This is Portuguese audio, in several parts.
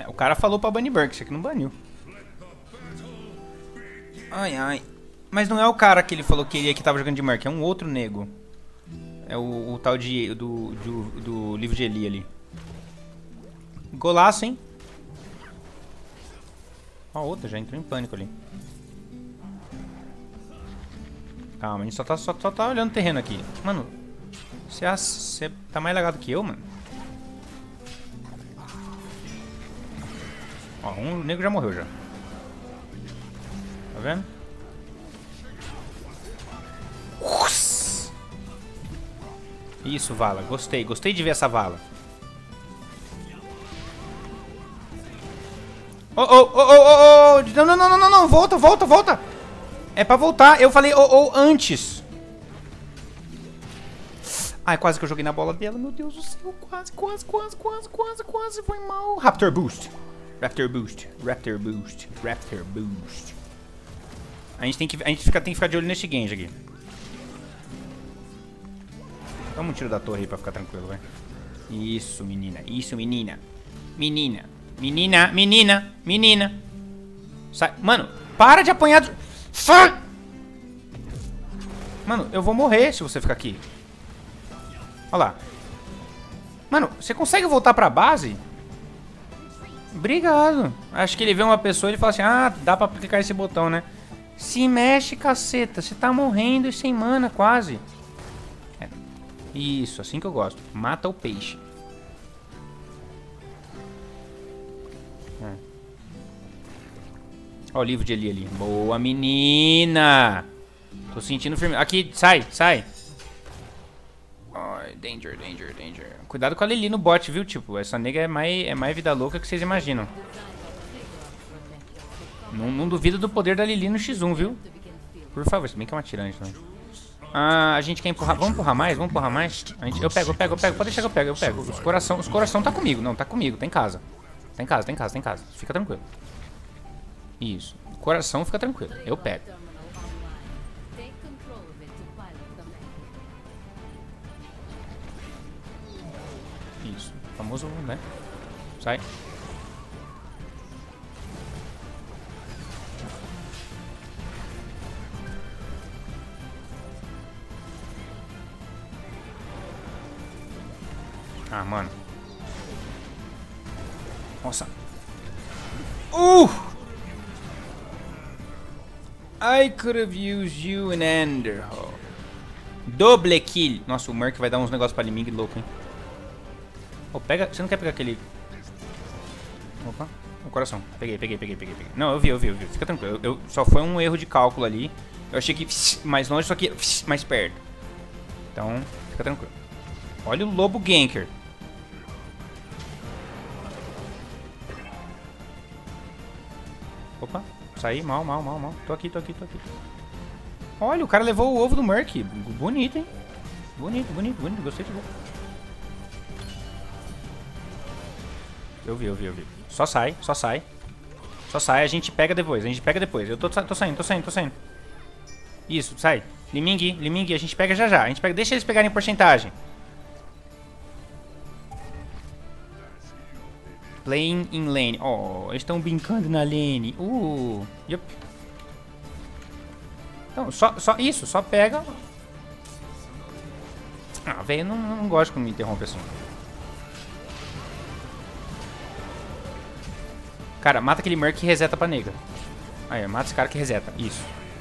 O cara falou pra banir Burk, isso aqui não baniu. Ai, ai. Mas não é o cara que ele falou que tava jogando de Merc, é um outro nego. É o tal do livro de Eli ali. Golaço, hein? Ó, outra, já entrou em pânico ali. Calma, a gente só tá olhando o terreno aqui. Mano, você tá mais lagado que eu, mano. Ó, o nego já morreu já. Tá vendo? Isso, vala. Gostei. Gostei de ver essa vala. Oh, oh, oh, oh, oh. Não, não, não, não, não, não. Volta, volta, volta. É pra voltar. Eu falei oh, oh antes. Ai, quase que eu joguei na bola dela. Meu Deus do céu. Quase. Foi mal. Raptor Boost. Raptor Boost. Raptor Boost. Raptor Boost. A gente tem que ficar de olho nesse Genji aqui. Toma um tiro da torre aí pra ficar tranquilo, vai. Isso, menina. Isso, menina. Menina. Menina. Menina. Menina. Sai. Mano, para de apanhar. Sai! Mano, eu vou morrer se você ficar aqui. Olha lá. Mano, você consegue voltar pra base? Obrigado. Acho que ele vê uma pessoa e ele fala assim: ah, dá pra clicar esse botão, né? Se mexe, caceta. Você tá morrendo e sem mana, quase. É. Isso, assim que eu gosto. Mata o peixe. É. Ó o livro de Eli ali. Boa, menina. Tô sentindo firme. Aqui, sai, sai. Ai, danger, danger, danger. Cuidado com a Lili no bot, viu? Tipo, essa nega é mais vida louca que vocês imaginam. Não duvido do poder da Lili no X1, viu? Por favor, se bem que é uma tirante também. Ah, a gente quer empurrar. Vamos empurrar mais? Vamos empurrar mais? Eu pego. Pode deixar que eu pego. Os coração tá comigo. Não, tá comigo. Tá em casa. Tá em casa. Fica tranquilo. Isso. Coração fica tranquilo. Eu pego. Isso. Famoso, né? Sai. Ah, mano. Nossa. I could have used you in Enderhall. Double kill. Nossa, o Merc vai dar uns negócios pra Liming louco, hein? Oh, pega. Você não quer pegar aquele... Opa. O coração. Peguei. Não, eu vi. Fica tranquilo. Só foi um erro de cálculo ali. Eu achei que mais longe, só que mais perto. Então, fica tranquilo. Olha o lobo ganker. Opa, saí, mal. Tô aqui. Olha, o cara levou o ovo do Merc. Bonito, hein? Bonito. Gostei de ver. Eu vi. Só sai. A gente pega depois. Eu tô saindo. Isso, sai. Liming, a gente pega já. A gente pega, deixa eles pegarem porcentagem. Playing in lane. Oh, eles estão brincando na lane. Yup. Então, só pega. Ah, velho, eu não gosto quando me interrompe assim. Cara, mata aquele Merc que reseta pra nega. Aí, mata esse cara que reseta. Isso.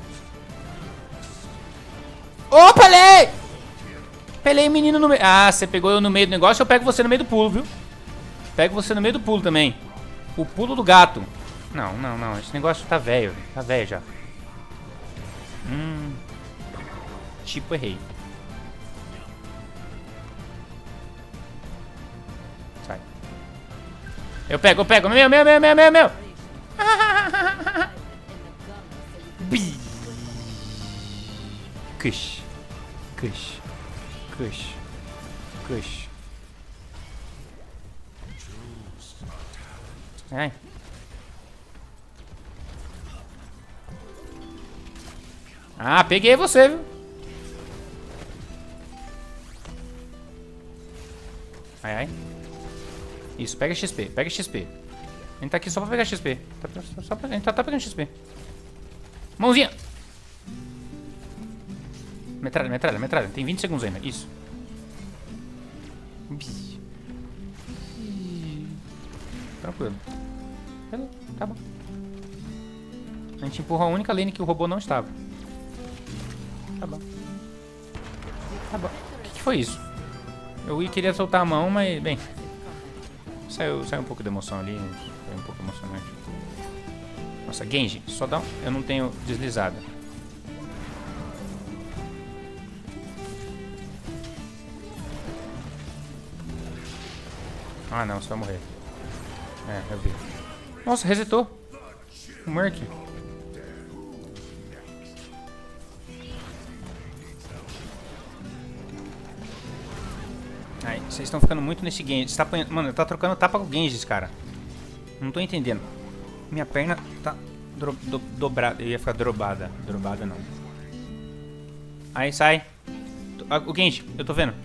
Ô, Pelei! Pelei, menino no meio. Ah, você pegou eu no meio do negócio, eu pego você no meio do pulo, viu? Pego você no meio do pulo também. O pulo do gato. Não. Esse negócio tá velho. Tá velho já. Tipo, errei. Sai. Eu pego. Meu. Cush. Ai. Ah, peguei você, viu? Ai. Isso, pega XP. A gente tá aqui só pra pegar XP. A gente tá pegando XP. Mãozinha! Metralha, metralha, metralha. Tem 20 segundos ainda. Isso. Tranquilo. Tá bom. A gente empurrou a única lane que o robô não estava. Tá bom. Tá bom. O que foi isso? Eu queria soltar a mão, mas, bem... Saiu um pouco de emoção ali. Foi um pouco emocionante. Nossa, Genji, só dá um... Eu não tenho deslizada. Ah, não, você vai morrer. É, eu vi. Nossa, resetou. O Merc. Aí, vocês estão ficando muito nesse Genji. Você tá apanhando... Mano, tá trocando tapa com o Genji, cara. Não tô entendendo. Minha perna tá dobrada. Eu ia ficar drobada. Drobada não. Aí, sai. O Genji, eu tô vendo.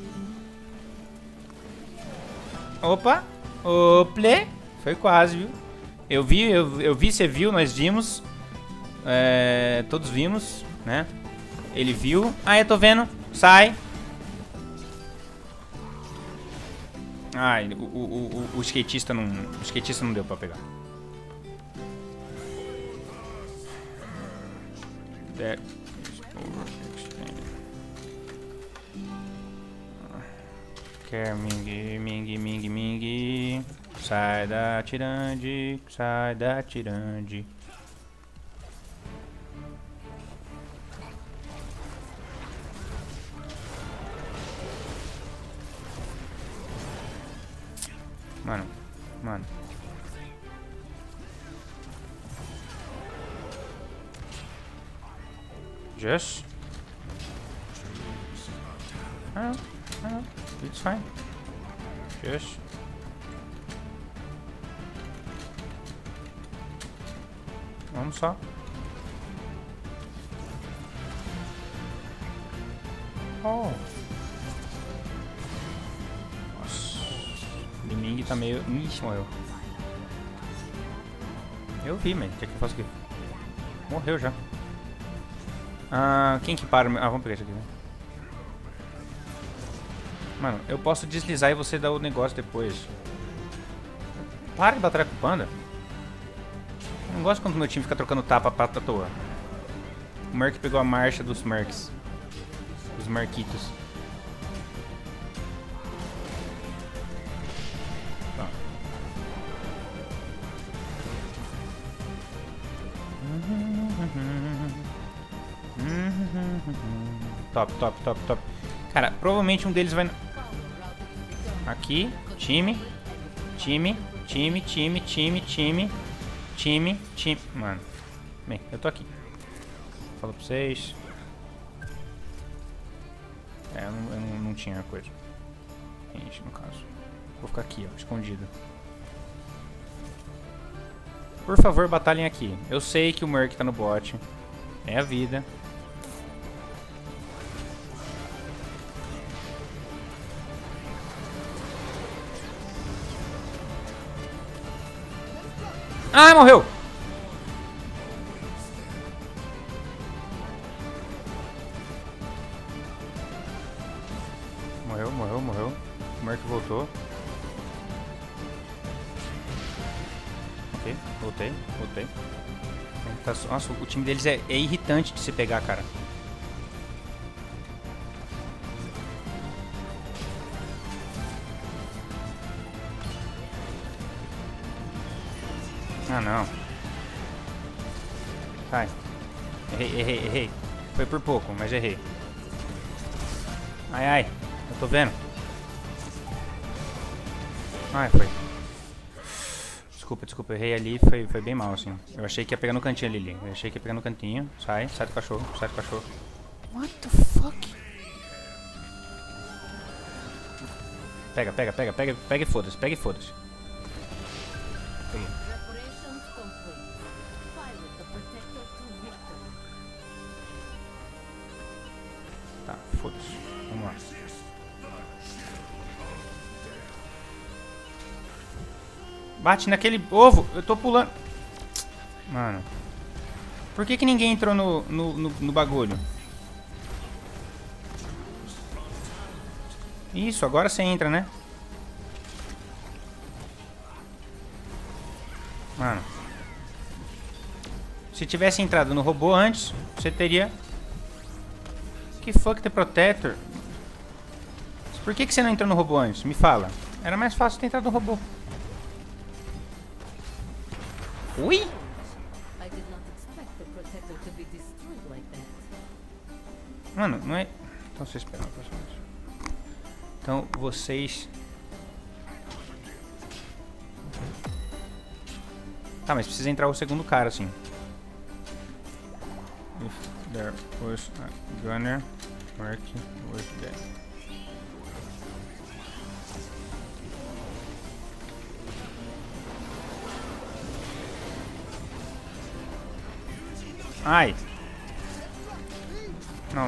Opa. Ople. Foi quase, viu? Eu vi, você viu, nós vimos. Todos vimos, né? Ele viu. Ah, eu tô vendo. Sai. Ai, o skatista não. O skatista não deu pra pegar. Quer Ming. Sai da Tirande, sai da Tirande. Mano. Just. I know. It's fine. Just. Vamos só. Oh. Nossa. O Liming tá meio... Ixi, morreu. Eu vi, man. O que é que eu faço aqui? Morreu já. Ah, quem que para? Ah, vamos pegar isso aqui, né? Mano, eu posso deslizar e você dar o negócio depois. Para de batalhar com o panda. Eu não gosto quando o meu time fica trocando tapa pra toa. O Merc pegou a marcha dos Mercs. Os Merquitos. Tá. Top. Cara, provavelmente um deles vai... Aqui, time. Mano, bem, eu tô aqui. Falo pra vocês. Eu não tinha coisa. Gente, no caso. Vou ficar aqui, ó, escondido. Por favor, batalhem aqui. Eu sei que o Merc tá no bot. É a vida. Ah, morreu! Morreu. O Merc voltou. Ok, voltei. Nossa, o time deles é irritante de se pegar, cara. Ah, não. Sai. Errei. Foi por pouco, mas errei. Ai. Eu tô vendo. Ai, foi. Desculpa. Errei ali. Foi bem mal, assim. Eu achei que ia pegar no cantinho ali. Sai do cachorro. What the fuck? Pega e foda-se. Peguei. Tá, foda-se. Vamos lá. Bate naquele ovo. Eu tô pulando. Mano. Por que ninguém entrou no bagulho? Isso, agora você entra, né? Mano. Se tivesse entrado no robô antes, você teria... Que fuck the protector? Por que você não entrou no robô antes? Me fala. Era mais fácil ter entrado no robô. Ui! Mano, não é... Então vocês esperam. Então vocês... Tá, mas precisa entrar o segundo cara, assim. If there was a gunner working with that. Ai! Não.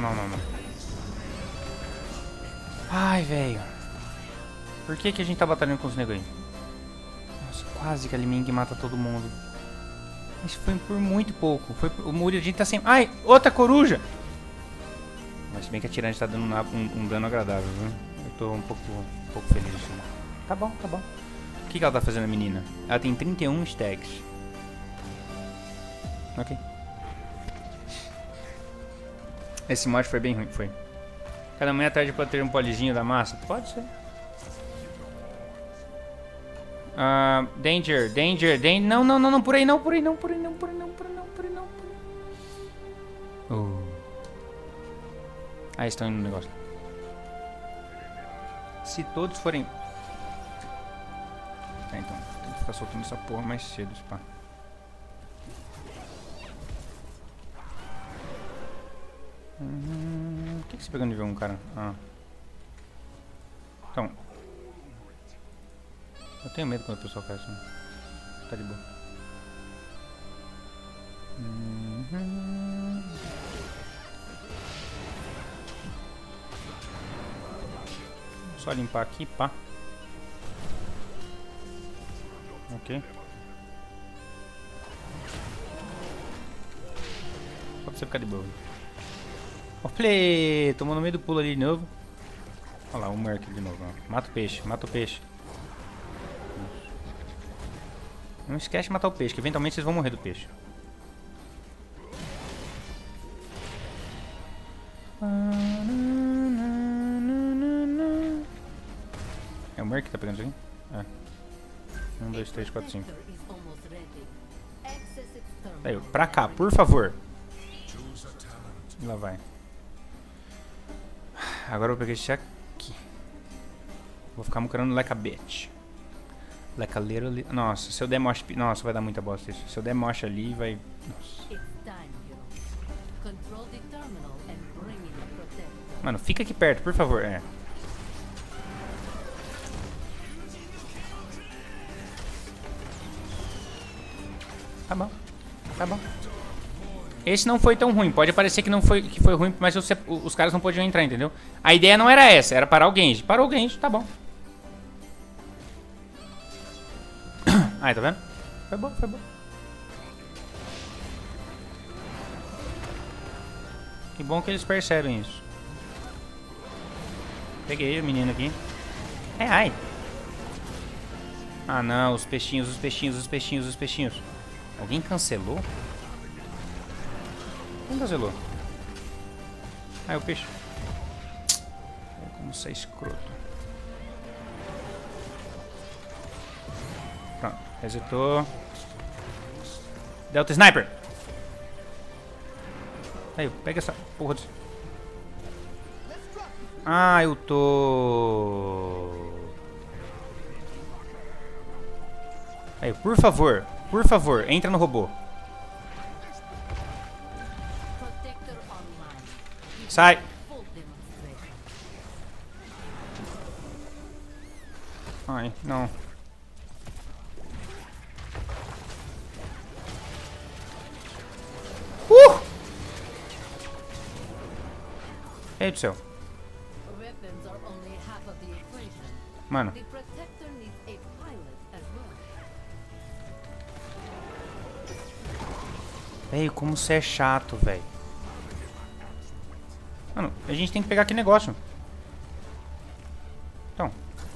Ai, velho. Por que a gente tá batalhando com os negros aí? Nossa, quase que a Liming mata todo mundo. Mas foi por muito pouco. O Muradin tá sem... Ai, outra coruja! Mas se bem que a Tirante tá dando um dano agradável, viu? Eu tô um pouco feliz assim. Tá bom. O que ela tá fazendo, a menina? Ela tem 31 stacks. Ok. Esse mod foi bem ruim, foi. Cada manhã à tarde pode ter um polizinho da massa? Pode ser. Danger. Não, por aí não. Ah, estão indo no negócio. Se todos forem... Tá, então. Tem que ficar soltando essa porra mais cedo, pá. O que você pegou no nível 1, cara? Ah. Então. Eu tenho medo quando o pessoal faz assim. Tá de boa. Só limpar aqui, pá. Ok. Só pra você ficar de boa. Olha, tomou no meio do pulo ali de novo. Olha lá, o Merc de novo. Ó. Mata o peixe. Não esquece de matar o peixe, que eventualmente vocês vão morrer do peixe. É o Merc que tá pegando isso aqui? É. 1, 2, 3, 4, 5. Aí, pra cá, por favor. E lá vai. Agora eu vou pegar esse aqui. Vou ficar mucrando like a bitch. Like a little... Nossa, se eu der mosh... Nossa, vai dar muita bosta isso. Se eu der mosh ali, vai... Nossa. Mano, fica aqui perto, por favor. É. Tá bom. Esse não foi tão ruim. Pode parecer que foi ruim, mas os caras não podiam entrar, entendeu? A ideia não era essa, era parar o Genji. Parou o Genji, tá bom. Aí, tá vendo? Foi bom. Que bom que eles percebem isso. Peguei o menino aqui. Ai. Ah, não, os peixinhos. Alguém cancelou? Quem cancelou? Ah, é o peixe. Como você é escroto. Pronto, resetou. Delta Sniper! Aí, pega essa porra de... Ah, eu tô... Aí, por favor, entra no robô. Sai! Ai, não. Ei do céu. Mano. Velho, como você é chato, velho. Mano, a gente tem que pegar aquele negócio. Então.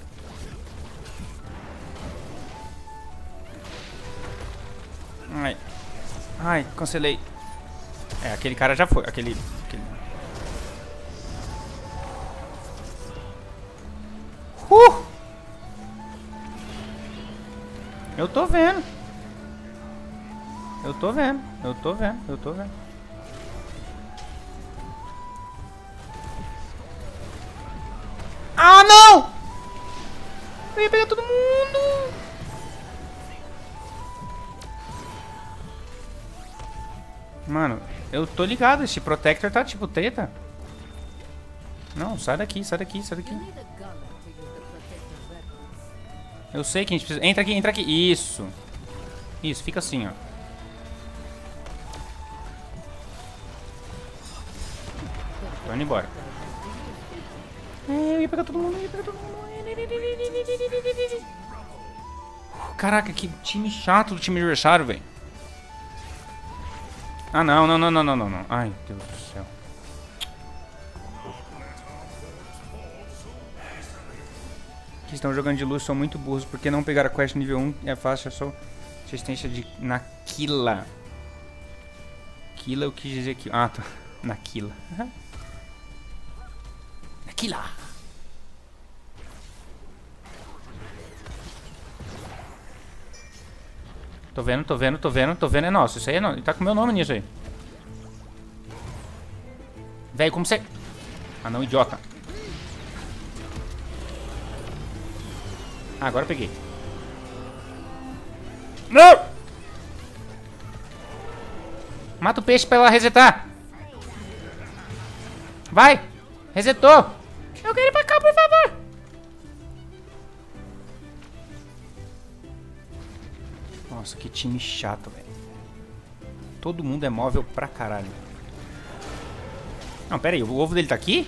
Ai. Ai, cancelei. É, aquele cara já foi. Aquele... Eu tô vendo. Eu tô vendo. Eu tô vendo. Eu tô vendo. Ah, não! Eu ia pegar todo mundo. Mano, eu tô ligado. Esse Protector tá tipo treta. Não, sai daqui, sai daqui, sai daqui. Eu sei que a gente precisa... Entra aqui, entra aqui. Isso. Isso, fica assim, ó. Tô indo embora. Eu ia pegar todo mundo, eu ia pegar todo mundo. Caraca, que time chato do time adversário, velho. Ah, não, não, não, não, não, não. Ai, Deus do céu. Que estão jogando de luz são muito burros, porque não pegar a quest nível 1 é fácil, é só assistência de Naquila. Kila eu quis dizer que... Ah, tá. Naquila. Naquila. Tô vendo, tô vendo, tô vendo, tô vendo, é nosso. Isso aí é nosso. Ele tá com meu nome nisso aí. Véi, como você... Ah, não, idiota. Ah, agora eu peguei. Não! Mata o peixe pra ela resetar. Vai! Resetou! Eu quero ir pra cá, por favor! Nossa, que time chato, velho. Todo mundo é móvel pra caralho. Não, pera aí, o ovo dele tá aqui?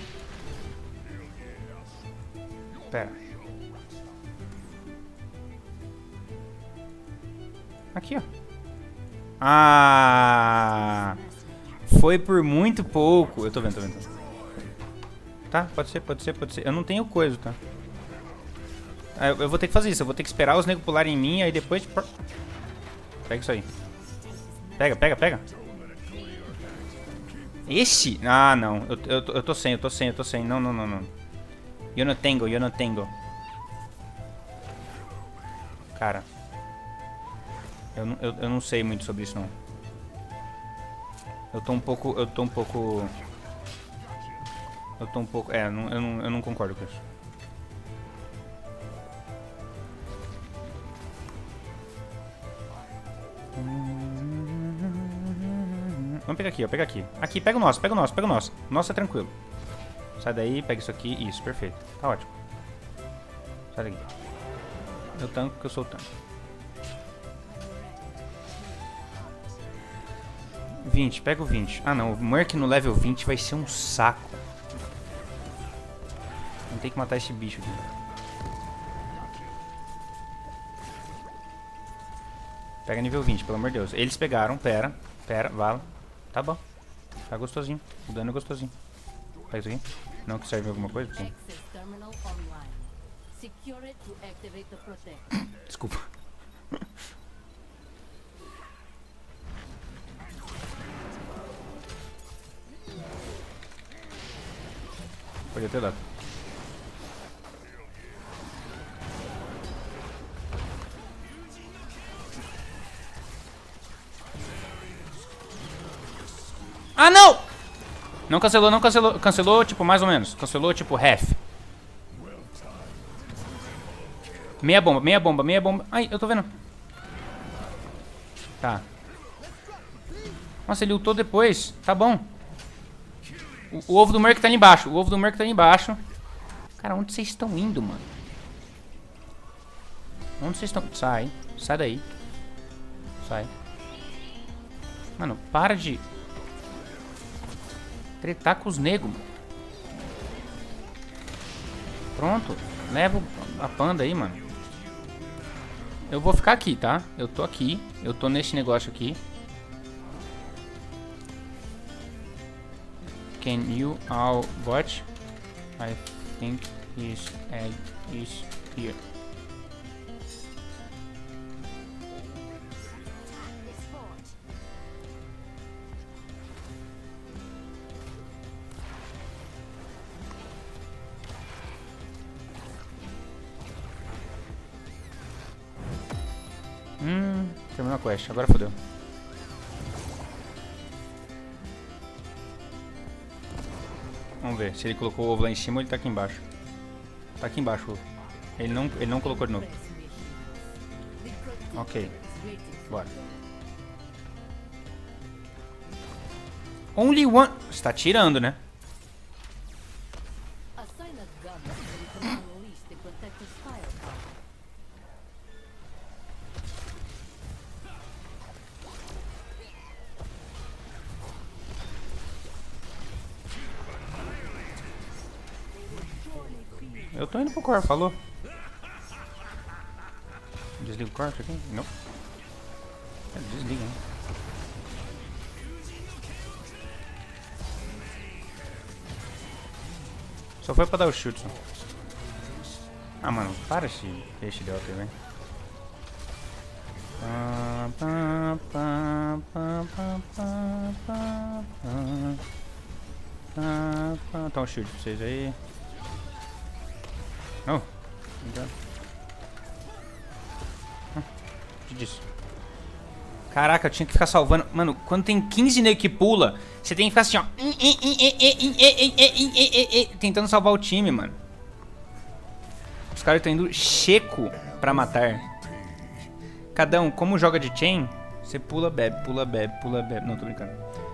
Pera. Aqui, ó. Ah! Foi por muito pouco. Eu tô vendo, tô vendo. Tá, pode ser, pode ser, pode ser. Eu não tenho coisa, tá? Eu vou ter que fazer isso. Eu vou ter que esperar os negros pularem em mim, aí depois... Pega isso aí. Pega, pega, pega. Esse? Ah, não. Eu tô sem, eu tô sem, eu tô sem. Não, não, não, não. Eu não tenho, eu não tenho. Cara. Eu não sei muito sobre isso, não. Eu tô um pouco... É, eu não concordo com isso. Vamos pegar aqui, ó, pega aqui. Aqui, pega o nosso, pega o nosso, pega o nosso. Nosso é tranquilo. Sai daí, pega isso aqui. Isso, perfeito. Tá ótimo. Sai daqui. Eu tanco porque eu sou o tanque. 20, pega o 20. Ah não, o Merc no level 20 vai ser um saco. Não tem que matar esse bicho aqui. Pega nível 20, pelo amor de Deus. Eles pegaram, pera, vala. Tá bom. Tá gostosinho. O dano é gostosinho. Pega isso aqui. Não que serve alguma coisa? Sim. Desculpa. Podia ter dado. Ah, não! Não cancelou, não cancelou. Cancelou, tipo, mais ou menos. Cancelou, tipo, half. Meia bomba, meia bomba, meia bomba. Ai, eu tô vendo. Tá. Nossa, ele ultou depois. Tá bom. O ovo do Merc tá ali embaixo. O ovo do Merc tá ali embaixo. Cara, onde vocês estão indo, mano? Onde vocês estão... Sai. Sai daí. Sai. Mano, para de... tretar com os negros. Pronto. Leva a panda aí, mano. Eu vou ficar aqui, tá? Eu tô aqui. Eu tô nesse negócio aqui. Can you all watch? I think his egg is here. Terminou a quest, agora fodeu. Vamos ver, se ele colocou o ovo lá em cima ou ele tá aqui embaixo. Tá aqui embaixo o ovo. Ele não colocou de novo. Ok, bora. Only one... Você tá tirando, né? Eu tô indo pro core, falou. Desliga o core aqui? Não. Desliga, hein? Só foi pra dar o chute, só. Ah, mano, para esse idiota aí, velho. Tá um shield pra vocês aí. Oh, que disso? Caraca, eu tinha que ficar salvando. Mano, quando tem 15 nego que pula, você tem que ficar assim, ó. Tentando salvar o time, mano. Os caras estão indo checo pra matar. Cada um, como joga de chain, você pula, bebe, pula, bebe, pula, bebe. Não, tô brincando.